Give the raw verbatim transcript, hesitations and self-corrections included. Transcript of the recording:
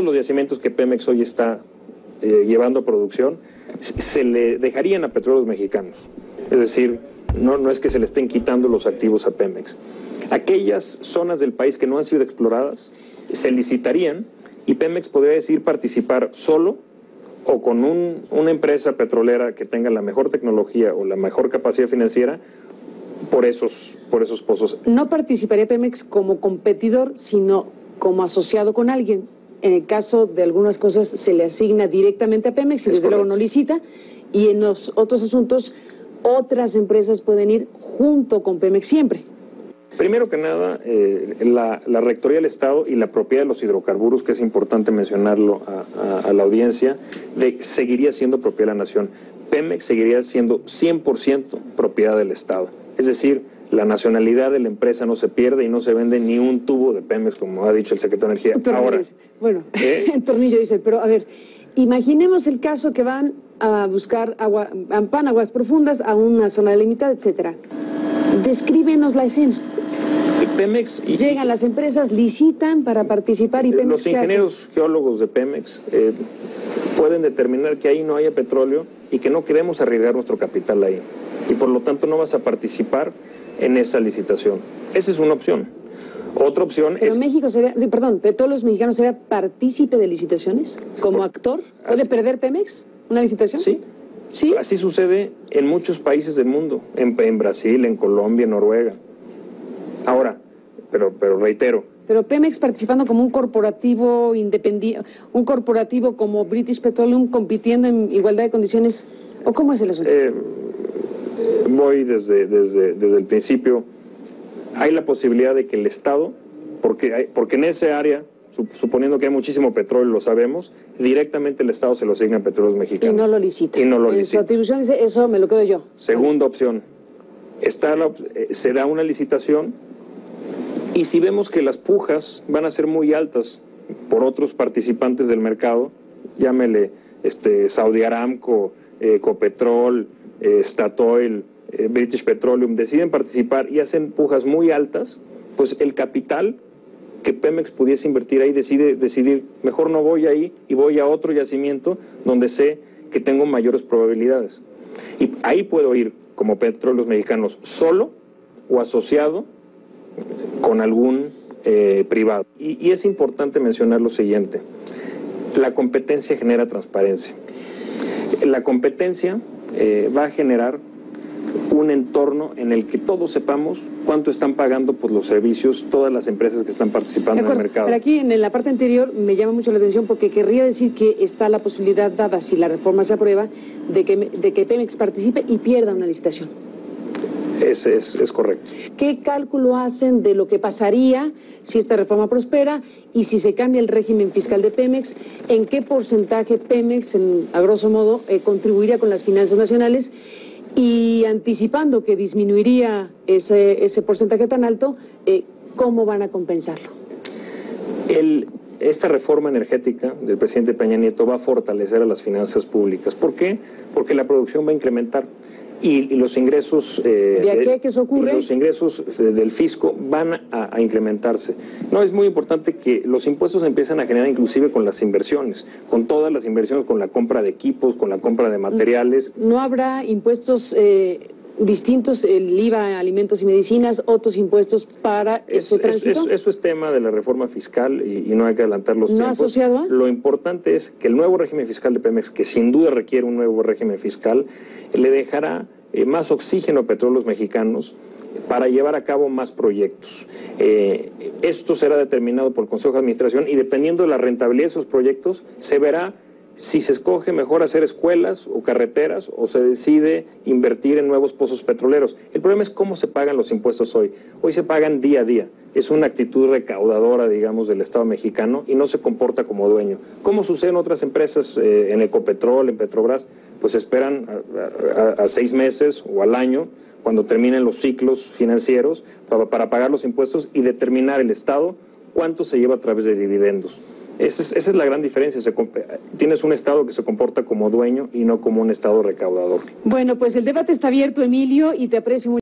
los yacimientos que Pemex hoy está eh, llevando a producción se le dejarían a Petróleos Mexicanos. Es decir, no, no es que se le estén quitando los activos a Pemex. Aquellas zonas del país que no han sido exploradas se licitarían y Pemex podría decidir participar solo o con un, una empresa petrolera que tenga la mejor tecnología o la mejor capacidad financiera por esos, por esos pozos. No participaría Pemex como competidor, sino como asociado con alguien. En el caso de algunas cosas se le asigna directamente a Pemex y desde luego no licita, y en los otros asuntos otras empresas pueden ir junto con Pemex siempre. Primero que nada, eh, la, la Rectoría del Estado y la propiedad de los hidrocarburos, que es importante mencionarlo a, a, a la audiencia, de, seguiría siendo propiedad de la Nación. Pemex seguiría siendo cien por ciento propiedad del Estado. Es decir, la nacionalidad de la empresa no se pierde y no se vende ni un tubo de Pemex, como ha dicho el secretario de Energía. Tornillo, Ahora, dice. Bueno, ¿eh? en tornillo dice, pero a ver, imaginemos el caso que van a buscar agua, van a aguas profundas, a una zona delimitada, etcétera. Descríbenos la escena. Pemex y, llegan las empresas, licitan para participar y Pemex, los ingenieros geólogos de Pemex eh, pueden determinar que ahí no haya petróleo y que no queremos arriesgar nuestro capital ahí y por lo tanto no vas a participar en esa licitación. Esa es una opción. Otra opción Pero es... México sería, perdón, Petróleos Mexicanos sería partícipe de licitaciones como por, actor. ¿Puede así, perder Pemex una licitación? Sí. Sí. Así sucede en muchos países del mundo, en, en Brasil, en Colombia, en Noruega. Ahora, pero, pero reitero. Pero Pemex participando como un corporativo independiente, un corporativo como British Petroleum compitiendo en igualdad de condiciones, ¿o cómo es el asunto? Eh, voy desde, desde, desde el principio. Hay la posibilidad de que el Estado, porque, hay, porque en ese área, suponiendo que hay muchísimo petróleo, lo sabemos, directamente el Estado se lo asigna a Petróleos Mexicanos. Y no lo licita. Y no lo en licita. Su atribución dice, eso me lo quedo yo. Segunda opción, está la, eh, se da una licitación y si vemos que las pujas van a ser muy altas por otros participantes del mercado, llámele este, Saudi Aramco, eh, Ecopetrol, eh, Statoil, eh, British Petroleum, deciden participar y hacen pujas muy altas, pues el capital que Pemex pudiese invertir ahí decide decidir, mejor no voy ahí y voy a otro yacimiento donde sé que tengo mayores probabilidades. Y ahí puedo ir como Petróleos Mexicanos solo o asociado con algún eh, privado. Y, y es importante mencionar lo siguiente, la competencia genera transparencia. La competencia eh, va a generar un entorno en el que todos sepamos cuánto están pagando por los servicios todas las empresas que están participando en el mercado. Pero aquí en la parte anterior me llama mucho la atención porque querría decir que está la posibilidad dada, si la reforma se aprueba, de que, de que Pemex participe y pierda una licitación. Es, es, es correcto. ¿Qué cálculo hacen de lo que pasaría si esta reforma prospera y si se cambia el régimen fiscal de Pemex? ¿En qué porcentaje Pemex, en, a grosso modo, eh, contribuiría con las finanzas nacionales? Y anticipando que disminuiría ese, ese porcentaje tan alto, eh, ¿cómo van a compensarlo? El, esta reforma energética del presidente Peña Nieto va a fortalecer a las finanzas públicas. ¿Por qué? Porque la producción va a incrementar. Y, y los ingresos eh, ¿De aquí a que eso ocurre? los ingresos del fisco van a, a incrementarse. No, es muy importante que los impuestos empiecen a generar inclusive con las inversiones, con todas las inversiones, con la compra de equipos, con la compra de materiales. ¿No habrá impuestos eh, distintos, el I V A, alimentos y medicinas, otros impuestos para es, ese tránsito? Es, es, eso es tema de la reforma fiscal y, y no hay que adelantar los ¿No tiempos. asociado a? Lo importante es que el nuevo régimen fiscal de Pemex, que sin duda requiere un nuevo régimen fiscal, le dejará eh, más oxígeno a Petróleos Mexicanos para llevar a cabo más proyectos. Eh, esto será determinado por el Consejo de Administración y dependiendo de la rentabilidad de esos proyectos, se verá si se escoge mejor hacer escuelas o carreteras o se decide invertir en nuevos pozos petroleros. El problema es cómo se pagan los impuestos hoy. Hoy se pagan día a día. Es una actitud recaudadora, digamos, del Estado mexicano y no se comporta como dueño. ¿Cómo sucede en otras empresas, eh, en Ecopetrol, en Petrobras? Pues esperan a, a, a seis meses o al año, cuando terminen los ciclos financieros, para, para pagar los impuestos y determinar el Estado cuánto se lleva a través de dividendos. Esa es, esa es la gran diferencia. Se, tienes un Estado que se comporta como dueño y no como un Estado recaudador. Bueno, pues el debate está abierto, Emilio, y te aprecio mucho.